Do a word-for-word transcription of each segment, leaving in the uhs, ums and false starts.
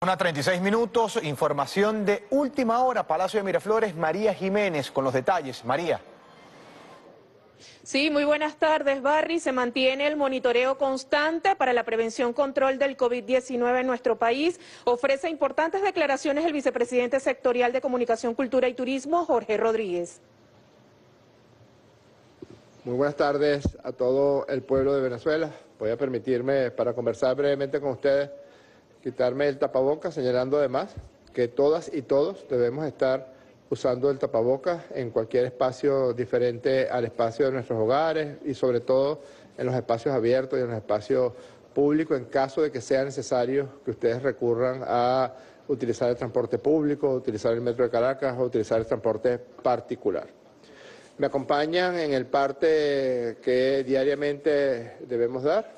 Una treinta y seis minutos, información de última hora, Palacio de Miraflores, María Jiménez con los detalles. María. Sí, muy buenas tardes, Barry. Se mantiene el monitoreo constante para la prevención control del COVID diecinueve en nuestro país. Ofrece importantes declaraciones el vicepresidente sectorial de Comunicación, Cultura y Turismo, Jorge Rodríguez. Muy buenas tardes a todo el pueblo de Venezuela. Voy a permitirme, para conversar brevemente con ustedes, quitarme el tapabocas, señalando además que todas y todos debemos estar usando el tapabocas en cualquier espacio diferente al espacio de nuestros hogares y sobre todo en los espacios abiertos y en los espacios públicos, en caso de que sea necesario que ustedes recurran a utilizar el transporte público, utilizar el metro de Caracas o utilizar el transporte particular. Me acompañan en el parte que diariamente debemos dar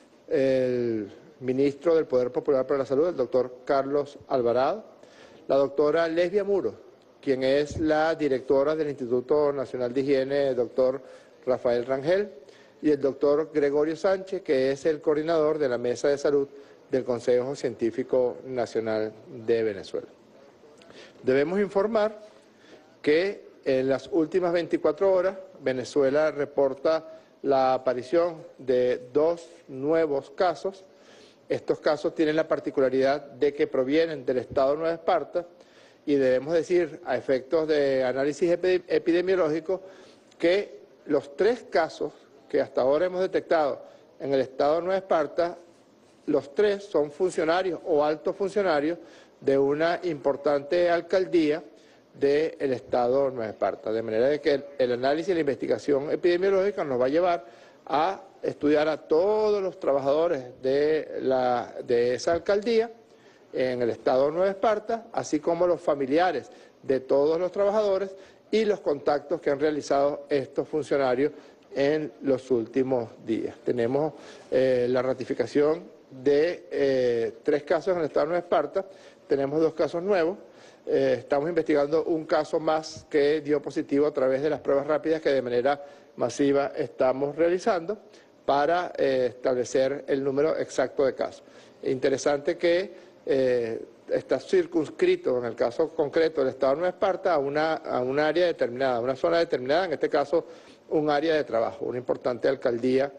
el ministro del Poder Popular para la Salud, el doctor Carlos Alvarado, la doctora Lesbia Muro, quien es la directora del Instituto Nacional de Higiene, el doctor Rafael Rangel, y el doctor Gregorio Sánchez, que es el coordinador de la Mesa de Salud del Consejo Científico Nacional de Venezuela. Debemos informar que en las últimas veinticuatro horas, Venezuela reporta la aparición de dos nuevos casos. Estos casos tienen la particularidad de que provienen del estado Nueva Esparta y debemos decir, a efectos de análisis epidemiológico, que los tres casos que hasta ahora hemos detectado en el estado Nueva Esparta, los tres son funcionarios o altos funcionarios de una importante alcaldía del estado Nueva Esparta, de manera de que el, el análisis y la investigación epidemiológica nos va a llevar a estudiar a todos los trabajadores de, la, de esa alcaldía en el estado Nueva Esparta, así como los familiares de todos los trabajadores y los contactos que han realizado estos funcionarios en los últimos días. Tenemos eh, la ratificación de eh, tres casos en el estado Nueva Esparta, tenemos dos casos nuevos. Eh, estamos investigando un caso más que dio positivo a través de las pruebas rápidas que de manera masiva estamos realizando para eh, establecer el número exacto de casos. Interesante que eh, está circunscrito, en el caso concreto del estado de Nueva Esparta, a una, a un área determinada, a una zona determinada, en este caso un área de trabajo, una importante alcaldía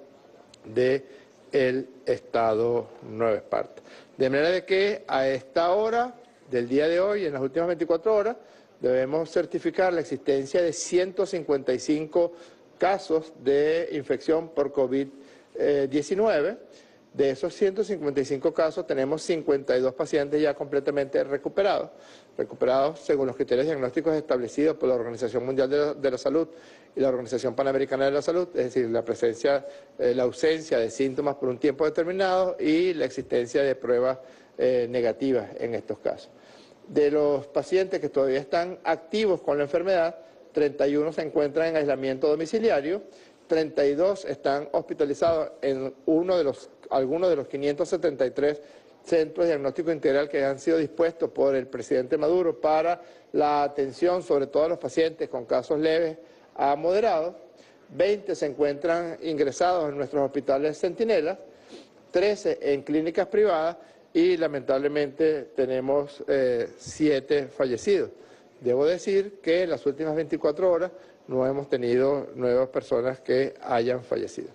del estado Nueva Esparta. De manera de que a esta hora del día de hoy, en las últimas veinticuatro horas, debemos certificar la existencia de ciento cincuenta y cinco casos de infección por COVID diecinueve. De esos ciento cincuenta y cinco casos tenemos cincuenta y dos pacientes ya completamente recuperados, recuperados según los criterios diagnósticos establecidos por la Organización Mundial de la, de la Salud y la Organización Panamericana de la Salud, es decir, la presencia, eh, la ausencia de síntomas por un tiempo determinado y la existencia de pruebas eh, negativas en estos casos. De los pacientes que todavía están activos con la enfermedad, treinta y uno se encuentran en aislamiento domiciliario, treinta y dos están hospitalizados en uno de los, algunos de los quinientos setenta y tres centros de diagnóstico integral que han sido dispuestos por el presidente Maduro para la atención sobre todo a los pacientes con casos leves a moderados, veinte se encuentran ingresados en nuestros hospitales Centinelas, trece en clínicas privadas y lamentablemente tenemos eh, siete fallecidos. Debo decir que en las últimas veinticuatro horas no hemos tenido nuevas personas que hayan fallecido.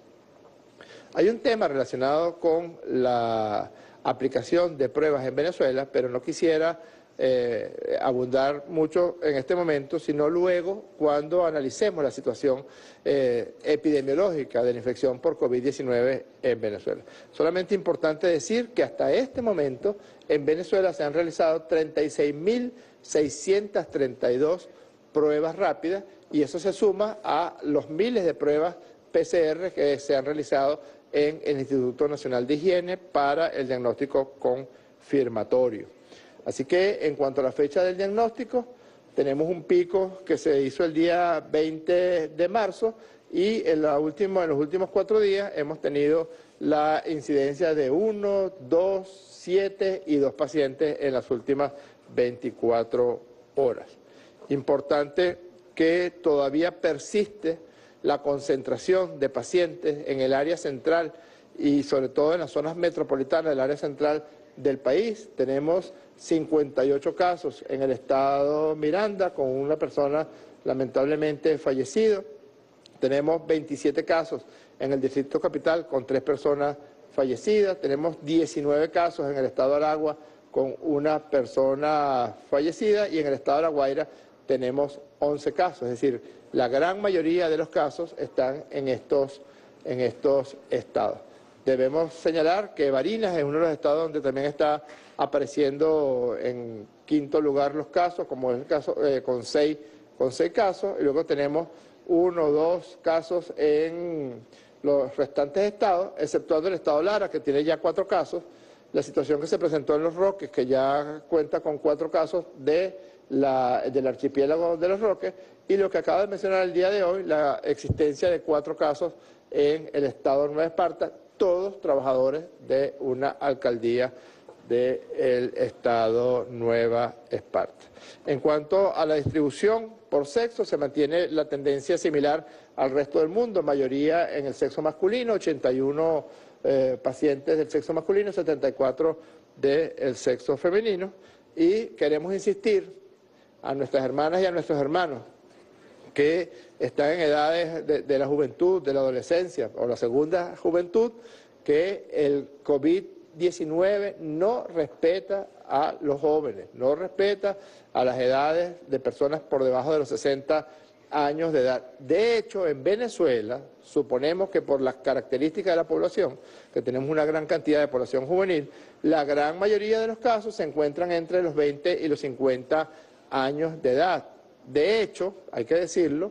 Hay un tema relacionado con la aplicación de pruebas en Venezuela, pero no quisiera eh, abundar mucho en este momento, sino luego cuando analicemos la situación eh, epidemiológica de la infección por COVID diecinueve en Venezuela. Solamente importante decir que hasta este momento en Venezuela se han realizado treinta y seis mil seiscientas treinta y dos pruebas rápidas y eso se suma a los miles de pruebas P C R que se han realizado en el Instituto Nacional de Higiene para el diagnóstico confirmatorio. Así que en cuanto a la fecha del diagnóstico, tenemos un pico que se hizo el día veinte de marzo y en, la última, en los últimos cuatro días hemos tenido la incidencia de uno, dos, siete y dos pacientes en las últimas veinticuatro horas. Importante que todavía persiste la concentración de pacientes en el área central y sobre todo en las zonas metropolitanas del área central del país. Tenemos cincuenta y ocho casos en el estado Miranda, con una persona lamentablemente fallecida. Tenemos veintisiete casos en el Distrito Capital, con tres personas fallecidas. Tenemos diecinueve casos en el estado Aragua, con una persona fallecida, y en el estado de La Guaira tenemos once casos. Es decir, la gran mayoría de los casos están en estos, en estos estados. Debemos señalar que Barinas es uno de los estados donde también está apareciendo en quinto lugar los casos, como es el caso eh, con, seis, con seis casos, y luego tenemos uno o dos casos en los restantes estados, exceptuando el estado Lara, que tiene ya cuatro casos. La situación que se presentó en Los Roques, que ya cuenta con cuatro casos de la, del archipiélago de Los Roques, y lo que acaba de mencionar el día de hoy, la existencia de cuatro casos en el estado de Nueva Esparta, todos trabajadores de una alcaldía del estado Nueva Esparta. En cuanto a la distribución por sexo, se mantiene la tendencia similar al resto del mundo, mayoría en el sexo masculino, ochenta y uno eh, pacientes del sexo masculino, setenta y cuatro del sexo femenino, y queremos insistir a nuestras hermanas y a nuestros hermanos que están en edades de, de la juventud, de la adolescencia o la segunda juventud, que el COVID diecinueve no respeta a los jóvenes, no respeta a las edades de personas por debajo de los sesenta años de edad. De hecho, en Venezuela, suponemos que por las características de la población, que tenemos una gran cantidad de población juvenil, la gran mayoría de los casos se encuentran entre los veinte y los cincuenta años de edad. De hecho, hay que decirlo,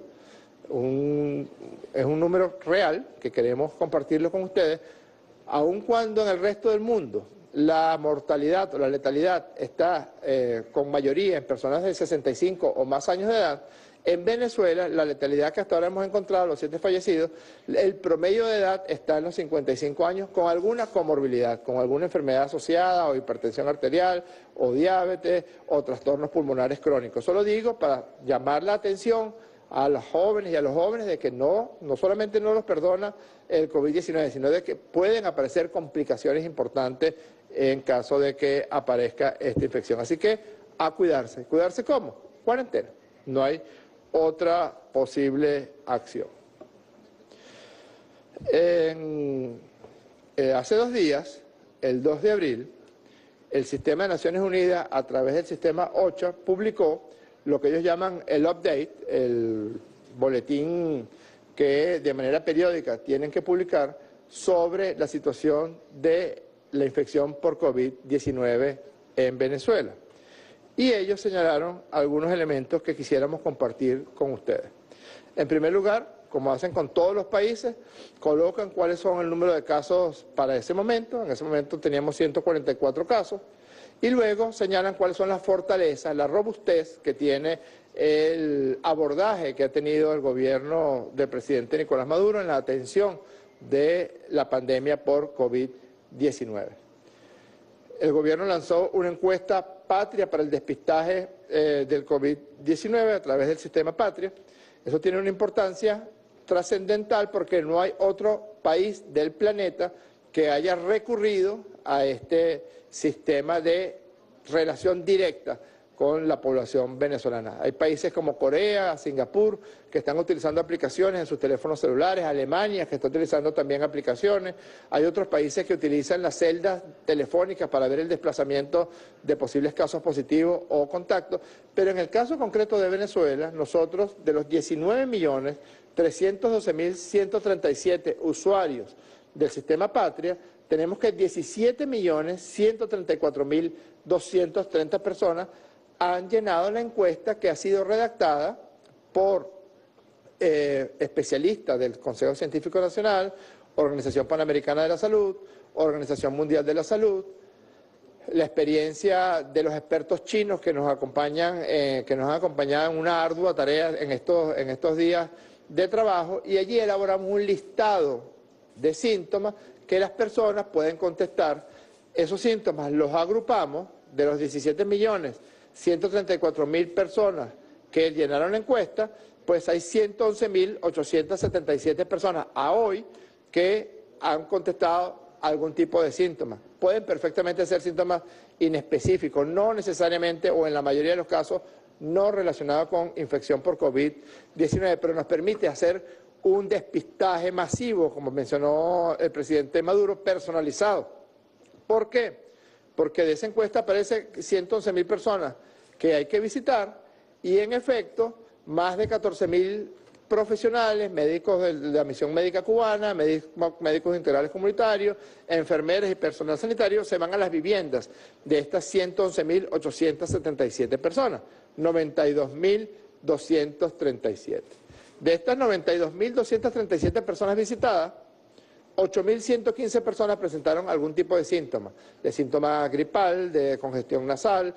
un, es un número real que queremos compartirlo con ustedes, aun cuando en el resto del mundo la mortalidad o la letalidad está eh, con mayoría en personas de sesenta y cinco o más años de edad. En Venezuela, la letalidad que hasta ahora hemos encontrado, los siete fallecidos, el promedio de edad está en los cincuenta y cinco años con alguna comorbilidad, con alguna enfermedad asociada o hipertensión arterial o diabetes o trastornos pulmonares crónicos. Solo digo para llamar la atención a los jóvenes y a los jóvenes de que no, no solamente no los perdona el COVID diecinueve, sino de que pueden aparecer complicaciones importantes en caso de que aparezca esta infección. Así que a cuidarse. ¿Cuidarse cómo? Cuarentena. No hay otra posible acción. En, eh, hace dos días, el dos de abril, el Sistema de Naciones Unidas, a través del sistema OCHA, publicó lo que ellos llaman el update, el boletín que de manera periódica tienen que publicar sobre la situación de la infección por COVID diecinueve en Venezuela. Y ellos señalaron algunos elementos que quisiéramos compartir con ustedes. En primer lugar, como hacen con todos los países, colocan cuáles son el número de casos para ese momento. En ese momento teníamos ciento cuarenta y cuatro casos. Y luego señalan cuáles son las fortalezas, la robustez que tiene el abordaje que ha tenido el gobierno del presidente Nicolás Maduro en la atención de la pandemia por COVID diecinueve. El gobierno lanzó una encuesta Patria para el despistaje eh, del COVID diecinueve a través del sistema Patria. Eso tiene una importancia trascendental porque no hay otro país del planeta que haya recurrido a este sistema de relación directa con la población venezolana. Hay países como Corea, Singapur, que están utilizando aplicaciones en sus teléfonos celulares, Alemania, que está utilizando también aplicaciones. Hay otros países que utilizan las celdas telefónicas para ver el desplazamiento de posibles casos positivos o contactos. Pero en el caso concreto de Venezuela, nosotros, de los diecinueve millones trescientos doce mil ciento treinta y siete usuarios del sistema Patria, tenemos que diecisiete millones ciento treinta y cuatro mil doscientas treinta personas han llenado la encuesta que ha sido redactada por eh, especialistas del Consejo Científico Nacional, Organización Panamericana de la Salud, Organización Mundial de la Salud, la experiencia de los expertos chinos que nos acompañan, eh, que nos han acompañado en una ardua tarea en estos, en estos días de trabajo, y allí elaboramos un listado de síntomas que las personas pueden contestar. Esos síntomas los agrupamos de los diecisiete millones ciento treinta y cuatro mil personas que llenaron la encuesta, pues hay ciento once mil ochocientas setenta y siete personas a hoy que han contestado algún tipo de síntomas. Pueden perfectamente ser síntomas inespecíficos, no necesariamente o en la mayoría de los casos no relacionados con infección por COVID diecinueve, pero nos permite hacer un despistaje masivo, como mencionó el presidente Maduro, personalizado. ¿Por qué? Porque de esa encuesta aparece ciento once mil personas que hay que visitar y en efecto más de catorce mil profesionales, médicos de la misión médica cubana, médicos, médicos integrales comunitarios, enfermeras y personal sanitario se van a las viviendas de estas ciento once mil ochocientas setenta y siete personas, noventa y dos mil doscientas treinta y siete. De estas noventa y dos mil doscientas treinta y siete personas visitadas, ocho mil ciento quince personas presentaron algún tipo de síntoma, de síntoma gripal, de congestión nasal,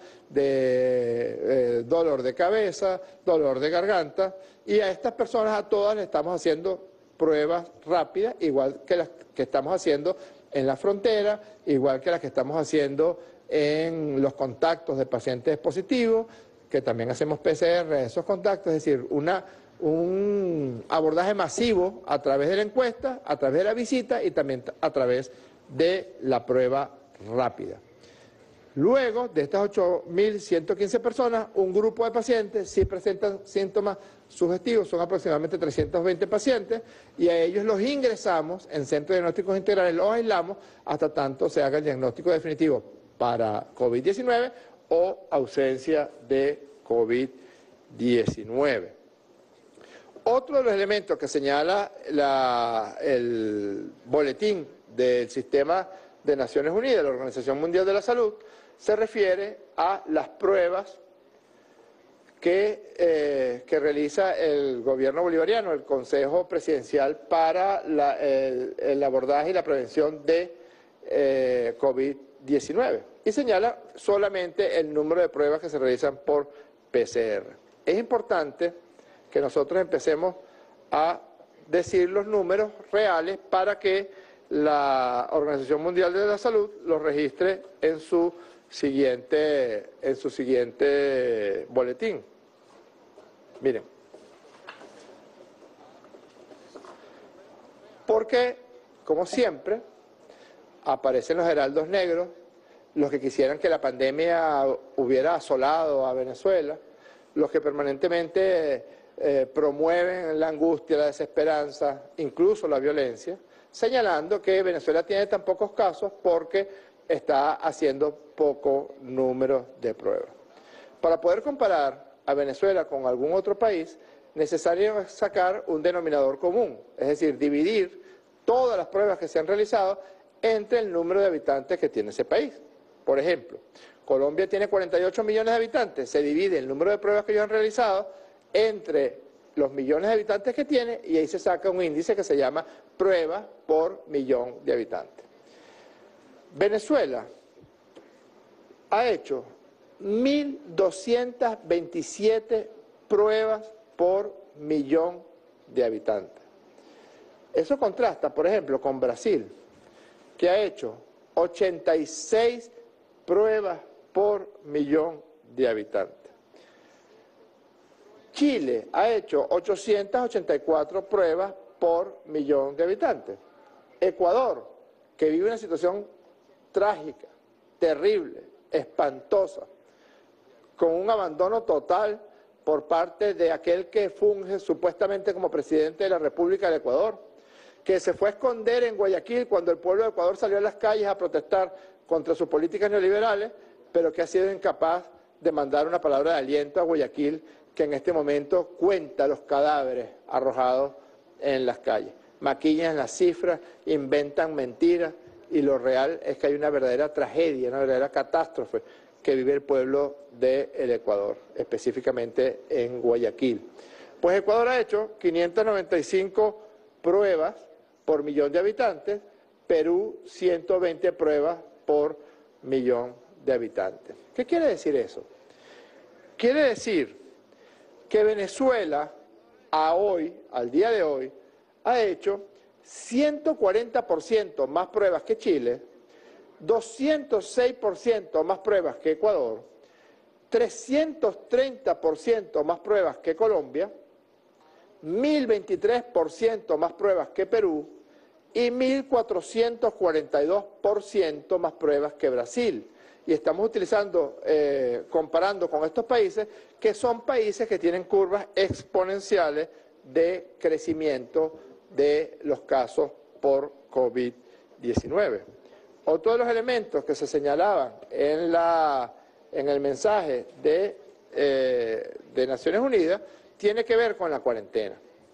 de eh, dolor de cabeza, dolor de garganta, y a estas personas a todas le estamos haciendo pruebas rápidas, igual que las que estamos haciendo en la frontera, igual que las que estamos haciendo en los contactos de pacientes positivos, que también hacemos P C R de esos contactos, es decir, una... un abordaje masivo a través de la encuesta, a través de la visita y también a través de la prueba rápida. Luego de estas ocho mil ciento quince personas, un grupo de pacientes sí presentan síntomas sugestivos, son aproximadamente trescientos veinte pacientes, y a ellos los ingresamos en centros de diagnósticos integrales, los aislamos hasta tanto se haga el diagnóstico definitivo para COVID diecinueve o ausencia de COVID diecinueve. Otro de los elementos que señala la, el boletín del Sistema de Naciones Unidas, la Organización Mundial de la Salud, se refiere a las pruebas que, eh, que realiza el gobierno bolivariano, el Consejo Presidencial para la, el, el abordaje y la prevención de eh, COVID diecinueve. Y señala solamente el número de pruebas que se realizan por P C R. Es importante que nosotros empecemos a decir los números reales para que la Organización Mundial de la Salud los registre en su siguiente, en su siguiente boletín. Miren. Porque, como siempre, aparecen los heraldos negros, los que quisieran que la pandemia hubiera asolado a Venezuela, los que permanentemente Eh, promueven la angustia, la desesperanza, incluso la violencia, señalando que Venezuela tiene tan pocos casos porque está haciendo poco número de pruebas. Para poder comparar a Venezuela con algún otro país, necesario es sacar un denominador común, es decir, dividir todas las pruebas que se han realizado entre el número de habitantes que tiene ese país. Por ejemplo, Colombia tiene cuarenta y ocho millones de habitantes, se divide el número de pruebas que ellos han realizado entre los millones de habitantes que tiene y ahí se saca un índice que se llama pruebas por millón de habitantes. Venezuela ha hecho mil doscientas veintisiete pruebas por millón de habitantes. Eso contrasta, por ejemplo, con Brasil, que ha hecho ochenta y seis pruebas por millón de habitantes. Chile ha hecho ochocientas ochenta y cuatro pruebas por millón de habitantes. Ecuador, que vive una situación trágica, terrible, espantosa, con un abandono total por parte de aquel que funge supuestamente como presidente de la República del Ecuador, que se fue a esconder en Guayaquil cuando el pueblo de Ecuador salió a las calles a protestar contra sus políticas neoliberales, pero que ha sido incapaz de mandar una palabra de aliento a Guayaquil, que en este momento cuenta los cadáveres arrojados en las calles. Maquillan las cifras, inventan mentiras y lo real es que hay una verdadera tragedia, una verdadera catástrofe que vive el pueblo del Ecuador, específicamente en Guayaquil. Pues Ecuador ha hecho quinientas noventa y cinco pruebas por millón de habitantes, Perú ciento veinte pruebas por millón de habitantes. ¿Qué quiere decir eso? Quiere decir que Venezuela, a hoy, al día de hoy, ha hecho ciento cuarenta por ciento más pruebas que Chile, doscientos seis por ciento más pruebas que Ecuador, trescientos treinta por ciento más pruebas que Colombia, mil veintitrés por ciento más pruebas que Perú y mil cuatrocientos cuarenta y dos por ciento más pruebas que Brasil. Y estamos utilizando, eh, comparando con estos países, que son países que tienen curvas exponenciales de crecimiento de los casos por COVID diecinueve. Otro de los elementos que se señalaban en, la, en el mensaje de, eh, de Naciones Unidas tiene que ver con la cuarentena.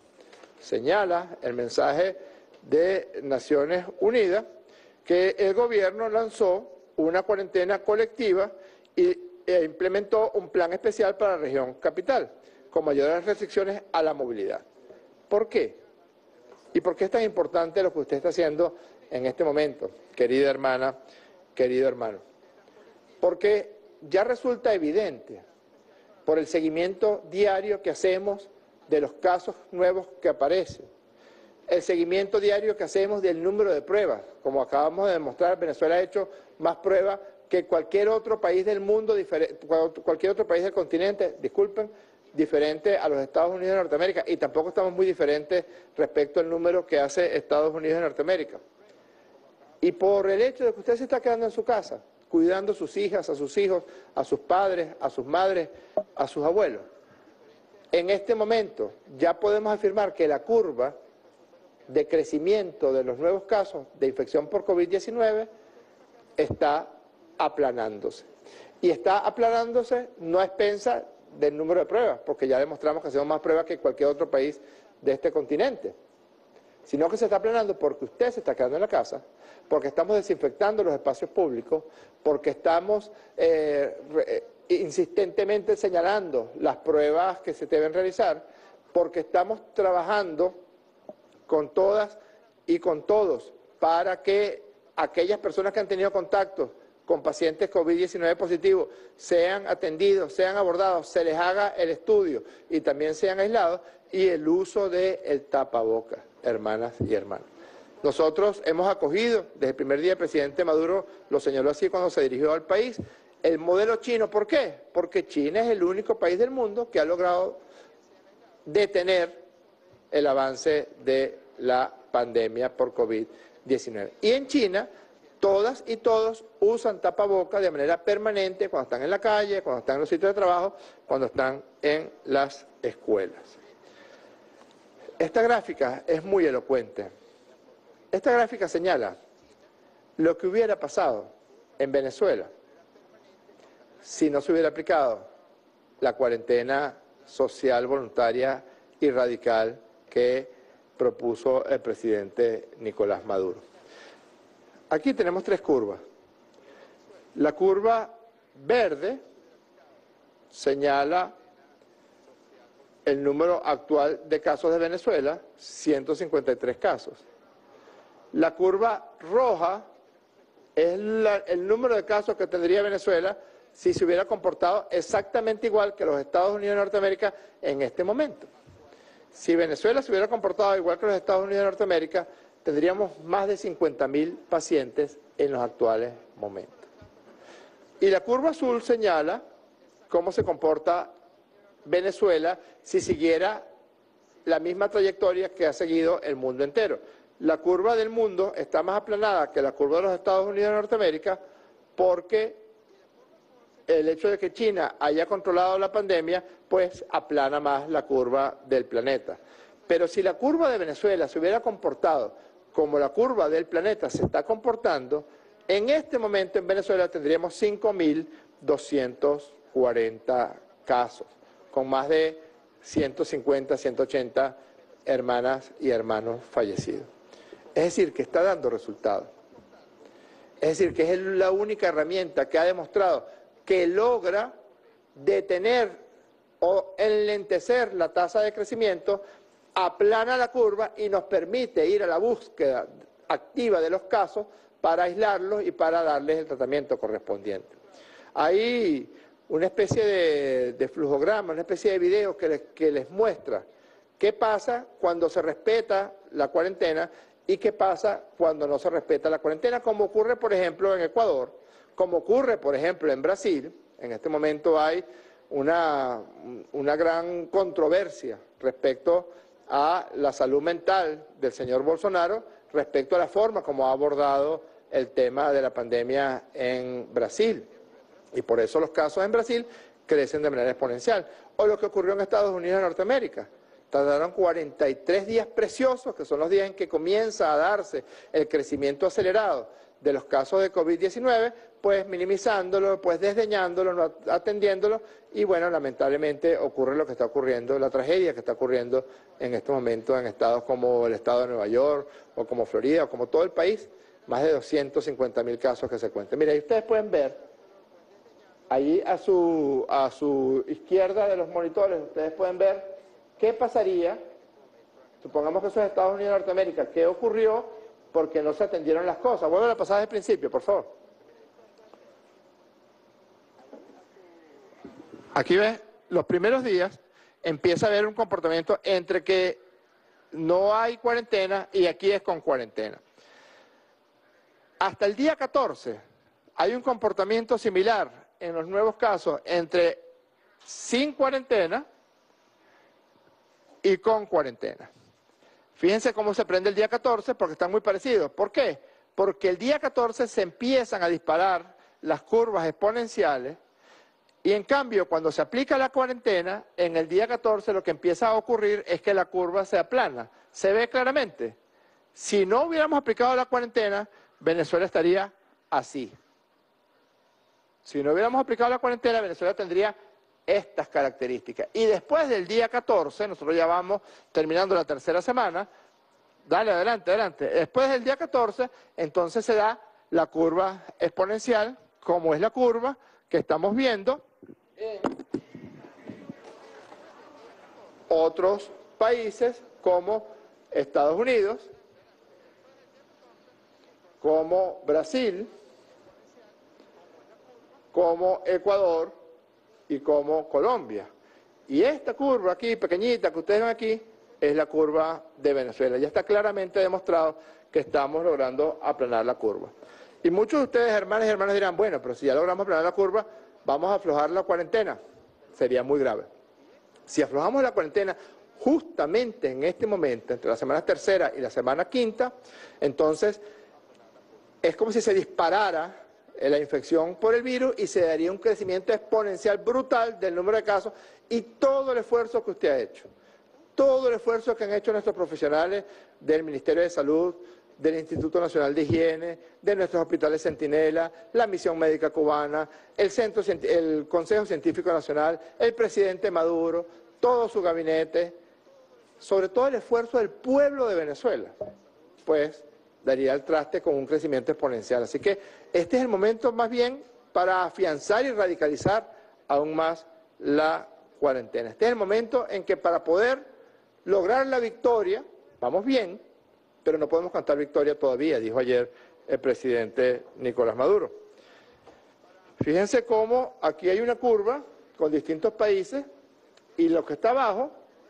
Señala el mensaje de Naciones Unidas que el gobierno lanzó una cuarentena colectiva y, e implementó un plan especial para la región capital, con mayores restricciones a la movilidad. ¿Por qué? ¿Y por qué es tan importante lo que usted está haciendo en este momento, querida hermana, querido hermano? Porque ya resulta evidente, por el seguimiento diario que hacemos de los casos nuevos que aparecen, el seguimiento diario que hacemos del número de pruebas. Como acabamos de demostrar, Venezuela ha hecho más pruebas que cualquier otro país del mundo, cualquier otro país del continente, disculpen, diferente a los Estados Unidos de Norteamérica, y tampoco estamos muy diferentes respecto al número que hace Estados Unidos de Norteamérica. Y por el hecho de que usted se está quedando en su casa, cuidando a sus hijas, a sus hijos, a sus padres, a sus madres, a sus abuelos, en este momento ya podemos afirmar que la curva de crecimiento de los nuevos casos de infección por COVID diecinueve está aplanándose. Y está aplanándose no a expensas del número de pruebas, porque ya demostramos que hacemos más pruebas que cualquier otro país de este continente, sino que se está aplanando porque usted se está quedando en la casa, porque estamos desinfectando los espacios públicos, porque estamos eh, re, insistentemente señalando las pruebas que se deben realizar, porque estamos trabajando con todas y con todos para que aquellas personas que han tenido contacto con pacientes COVID diecinueve positivos sean atendidos, sean abordados, se les haga el estudio y también sean aislados, y el uso del tapabocas, hermanas y hermanos. Nosotros hemos acogido, desde el primer día el presidente Maduro lo señaló así cuando se dirigió al país, el modelo chino. ¿Por qué? Porque China es el único país del mundo que ha logrado detener el avance de la pandemia por COVID diecinueve. Y en China, todas y todos usan tapabocas de manera permanente cuando están en la calle, cuando están en los sitios de trabajo, cuando están en las escuelas. Esta gráfica es muy elocuente. Esta gráfica señala lo que hubiera pasado en Venezuela si no se hubiera aplicado la cuarentena social, voluntaria y radical que propuso el presidente Nicolás Maduro. Aquí tenemos tres curvas. La curva verde señala el número actual de casos de Venezuela, ciento cincuenta y tres casos. La curva roja es la, el número de casos que tendría Venezuela si se hubiera comportado exactamente igual que los Estados Unidos de Norteamérica en este momento. Si Venezuela se hubiera comportado igual que los Estados Unidos de Norteamérica, tendríamos más de cincuenta mil pacientes en los actuales momentos. Y la curva azul señala cómo se comporta Venezuela si siguiera la misma trayectoria que ha seguido el mundo entero. La curva del mundo está más aplanada que la curva de los Estados Unidos de Norteamérica porque el hecho de que China haya controlado la pandemia, pues aplana más la curva del planeta. Pero si la curva de Venezuela se hubiera comportado como la curva del planeta se está comportando, en este momento en Venezuela tendríamos cinco mil doscientos cuarenta casos, con más de ciento cincuenta, ciento ochenta hermanas y hermanos fallecidos. Es decir, que está dando resultados. Es decir, que es la única herramienta que ha demostrado que logra detener o enlentecer la tasa de crecimiento, aplana la curva y nos permite ir a la búsqueda activa de los casos para aislarlos y para darles el tratamiento correspondiente. Hay una especie de, de flujograma, una especie de video que les, que les muestra qué pasa cuando se respeta la cuarentena y qué pasa cuando no se respeta la cuarentena, como ocurre, por ejemplo, en Ecuador, como ocurre, por ejemplo, en Brasil. En este momento hay una, una gran controversia respecto a la salud mental del señor Bolsonaro, respecto a la forma como ha abordado el tema de la pandemia en Brasil. Y por eso los casos en Brasil crecen de manera exponencial. O lo que ocurrió en Estados Unidos de Norteamérica. Tardaron cuarenta y tres días preciosos, que son los días en que comienza a darse el crecimiento acelerado de los casos de COVID diecinueve, pues minimizándolo, pues desdeñándolo, no atendiéndolo, y bueno, lamentablemente ocurre lo que está ocurriendo, la tragedia que está ocurriendo en estos momentos en estados como el estado de Nueva York, o como Florida, o como todo el país, más de doscientos cincuenta mil casos que se cuentan. Mira, y ustedes pueden ver, ahí a su, a su izquierda de los monitores, ustedes pueden ver qué pasaría, supongamos que eso es Estados Unidos de Norteamérica, qué ocurrió porque no se atendieron las cosas. Vuelve a pasar desde el principio, por favor. Aquí ves, los primeros días empieza a haber un comportamiento entre que no hay cuarentena y aquí es con cuarentena. Hasta el día catorce hay un comportamiento similar en los nuevos casos entre sin cuarentena y con cuarentena. Fíjense cómo se prende el día catorce porque están muy parecidos. ¿Por qué? Porque el día catorce se empiezan a disparar las curvas exponenciales y en cambio cuando se aplica la cuarentena, en el día catorce lo que empieza a ocurrir es que la curva se aplana. ¿Se ve claramente? Si no hubiéramos aplicado la cuarentena, Venezuela estaría así. Si no hubiéramos aplicado la cuarentena, Venezuela tendría estas características. Y después del día catorce, nosotros ya vamos terminando la tercera semana, dale, adelante, adelante. Después del día catorce, entonces se da la curva exponencial, como es la curva que estamos viendo en otros países como Estados Unidos, como Brasil, como Ecuador y como Colombia. Y esta curva aquí, pequeñita, que ustedes ven aquí, es la curva de Venezuela. Ya está claramente demostrado que estamos logrando aplanar la curva. Y muchos de ustedes, hermanas y hermanos, dirán, bueno, pero si ya logramos aplanar la curva, vamos a aflojar la cuarentena. Sería muy grave. Si aflojamos la cuarentena justamente en este momento, entre la semana tercera y la semana quinta, entonces es como si se disparara la infección por el virus y se daría un crecimiento exponencial brutal del número de casos y todo el esfuerzo que usted ha hecho, todo el esfuerzo que han hecho nuestros profesionales del Ministerio de Salud, del Instituto Nacional de Higiene, de nuestros hospitales Centinela, la Misión Médica Cubana, el, Centro, el Consejo Científico Nacional, el presidente Maduro, todo su gabinete, sobre todo el esfuerzo del pueblo de Venezuela, pues daría el traste con un crecimiento exponencial. Así que este es el momento más bien para afianzar y radicalizar aún más la cuarentena. Este es el momento en que para poder lograr la victoria, vamos bien, pero no podemos cantar victoria todavía, dijo ayer el presidente Nicolás Maduro. Fíjense cómo aquí hay una curva con distintos países y lo que está abajo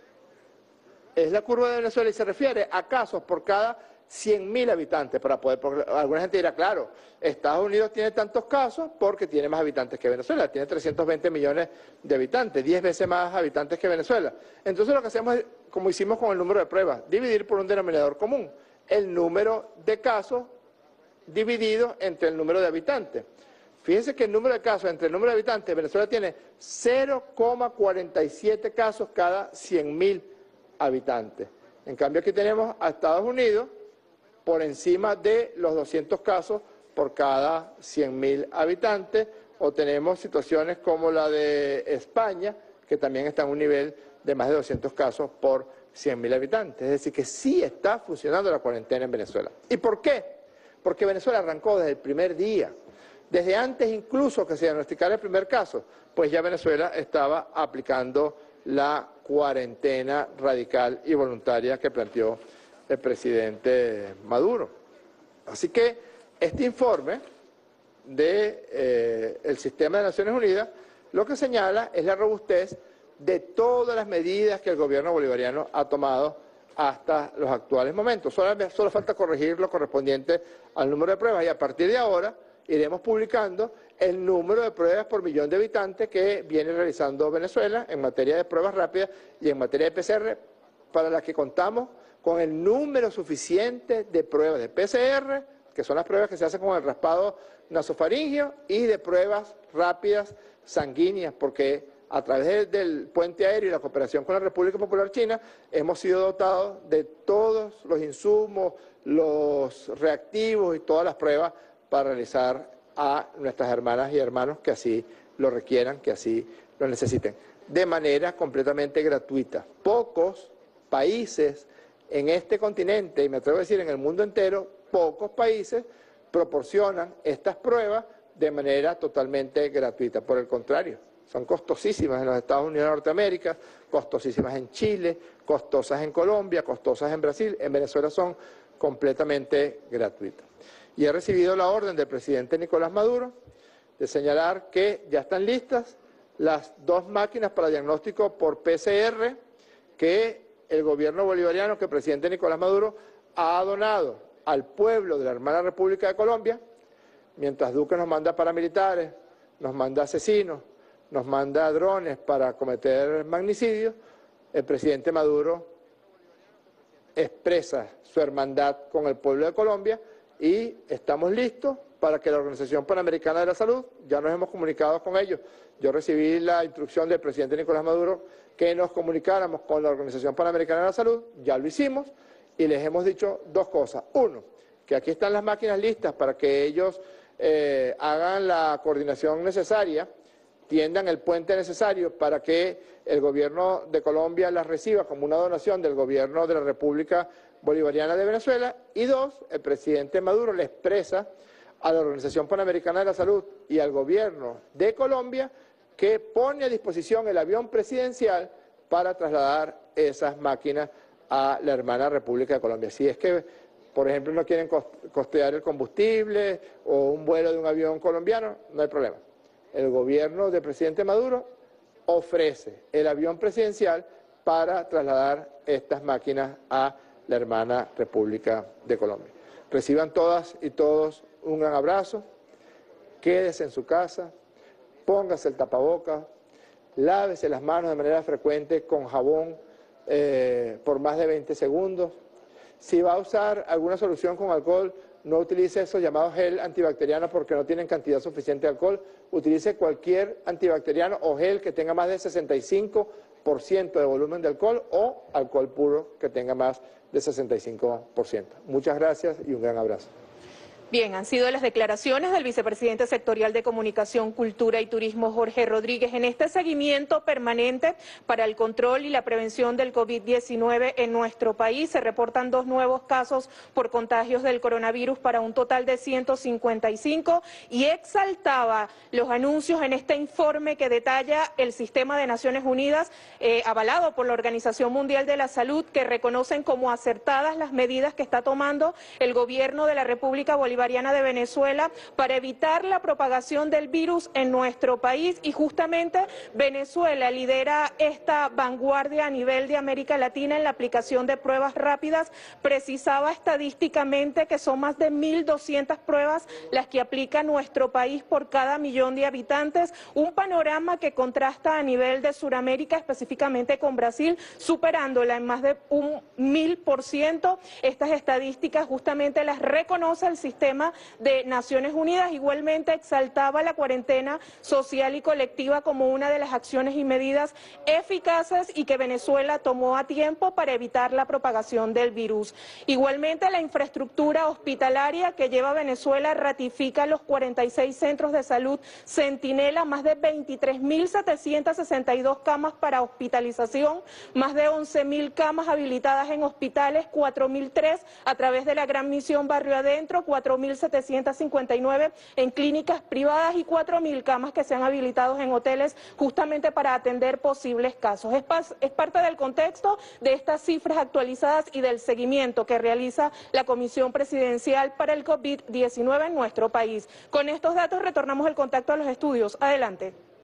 es la curva de Venezuela y se refiere a casos por cada cien mil habitantes para poder, porque alguna gente dirá, claro, Estados Unidos tiene tantos casos porque tiene más habitantes que Venezuela, tiene trescientos veinte millones de habitantes, diez veces más habitantes que Venezuela. Entonces lo que hacemos es, como hicimos con el número de pruebas, dividir por un denominador común, el número de casos dividido entre el número de habitantes. Fíjense que el número de casos entre el número de habitantes, Venezuela tiene cero coma cuarenta y siete casos cada cien mil habitantes. En cambio aquí tenemos a Estados Unidos por encima de los doscientos casos por cada cien mil habitantes, o tenemos situaciones como la de España, que también está en un nivel de más de doscientos casos por cien mil habitantes. Es decir, que sí está funcionando la cuarentena en Venezuela. ¿Y por qué? Porque Venezuela arrancó desde el primer día, desde antes incluso que se diagnosticara el primer caso, pues ya Venezuela estaba aplicando la cuarentena radical y voluntaria que planteó el presidente Maduro. Así que este informe del de, eh, sistema de Naciones Unidas lo que señala es la robustez de todas las medidas que el gobierno bolivariano ha tomado hasta los actuales momentos. Solo, solo falta corregir lo correspondiente al número de pruebas y a partir de ahora iremos publicando el número de pruebas por millón de habitantes que viene realizando Venezuela en materia de pruebas rápidas y en materia de P C R, para las que contamos con el número suficiente de pruebas de P C R, que son las pruebas que se hacen con el raspado nasofaringeo, y de pruebas rápidas sanguíneas, porque a través del puente aéreo y la cooperación con la República Popular China hemos sido dotados de todos los insumos, los reactivos y todas las pruebas para realizar a nuestras hermanas y hermanos que así lo requieran, que así lo necesiten, de manera completamente gratuita. Pocos países en este continente, y me atrevo a decir en el mundo entero, pocos países proporcionan estas pruebas de manera totalmente gratuita. Por el contrario, son costosísimas en los Estados Unidos de Norteamérica, costosísimas en Chile, costosas en Colombia, costosas en Brasil. En Venezuela son completamente gratuitas. Y he recibido la orden del presidente Nicolás Maduro de señalar que ya están listas las dos máquinas para diagnóstico por P C R que el gobierno bolivariano, que el presidente Nicolás Maduro ha donado al pueblo de la hermana República de Colombia, mientras Duque nos manda paramilitares, nos manda asesinos, nos manda drones para cometer magnicidios. El presidente Maduro expresa su hermandad con el pueblo de Colombia y estamos listos para que la Organización Panamericana de la Salud, ya nos hemos comunicado con ellos. Yo recibí la instrucción del presidente Nicolás Maduro que nos comunicáramos con la Organización Panamericana de la Salud, ya lo hicimos, y les hemos dicho dos cosas. Uno, que aquí están las máquinas listas para que ellos eh, hagan la coordinación necesaria, tiendan el puente necesario para que el gobierno de Colombia las reciba como una donación del gobierno de la República Bolivariana de Venezuela. Y dos, el presidente Maduro le expresa a la Organización Panamericana de la Salud y al gobierno de Colombia que pone a disposición el avión presidencial para trasladar esas máquinas a la hermana República de Colombia. Si es que, por ejemplo, no quieren costear el combustible o un vuelo de un avión colombiano, no hay problema. El gobierno del presidente Maduro ofrece el avión presidencial para trasladar estas máquinas a la hermana República de Colombia. Reciban todas y todos un gran abrazo, quédese en su casa, póngase el tapabocas, lávese las manos de manera frecuente con jabón eh, por más de veinte segundos. Si va a usar alguna solución con alcohol, no utilice esos llamados gel antibacterianos porque no tienen cantidad suficiente de alcohol. Utilice cualquier antibacteriano o gel que tenga más de sesenta y cinco por ciento de volumen de alcohol o alcohol puro que tenga más de sesenta y cinco por ciento. Muchas gracias y un gran abrazo. Bien, han sido las declaraciones del vicepresidente sectorial de Comunicación, Cultura y Turismo, Jorge Rodríguez, en este seguimiento permanente para el control y la prevención del COVID diecinueve en nuestro país. Se reportan dos nuevos casos por contagios del coronavirus para un total de ciento cincuenta y cinco y exaltaba los anuncios en este informe que detalla el sistema de Naciones Unidas, eh, avalado por la Organización Mundial de la Salud, que reconocen como acertadas las medidas que está tomando el gobierno de la República Bolivariana de Venezuela para evitar la propagación del virus en nuestro país. Y justamente Venezuela lidera esta vanguardia a nivel de América Latina en la aplicación de pruebas rápidas. Precisaba estadísticamente que son más de mil doscientas pruebas las que aplica nuestro país por cada millón de habitantes, un panorama que contrasta a nivel de Sudamérica, específicamente con Brasil, superándola en más de un mil por ciento. Estas estadísticas justamente las reconoce el sistema de Naciones Unidas. Igualmente exaltaba la cuarentena social y colectiva como una de las acciones y medidas eficaces y que Venezuela tomó a tiempo para evitar la propagación del virus. Igualmente la infraestructura hospitalaria que lleva Venezuela ratifica los cuarenta y seis centros de salud Centinela, más de veintitrés mil setecientas sesenta y dos camas para hospitalización, más de once mil camas habilitadas en hospitales, cuatro mil tres a través de la Gran Misión Barrio Adentro, cuatro mil setecientas cincuenta y nueve en clínicas privadas y cuatro mil camas que se han habilitado en hoteles justamente para atender posibles casos. Es, es parte del contexto de estas cifras actualizadas y del seguimiento que realiza la Comisión Presidencial para el COVID diecinueve en nuestro país. Con estos datos retornamos el contacto a los estudios. Adelante.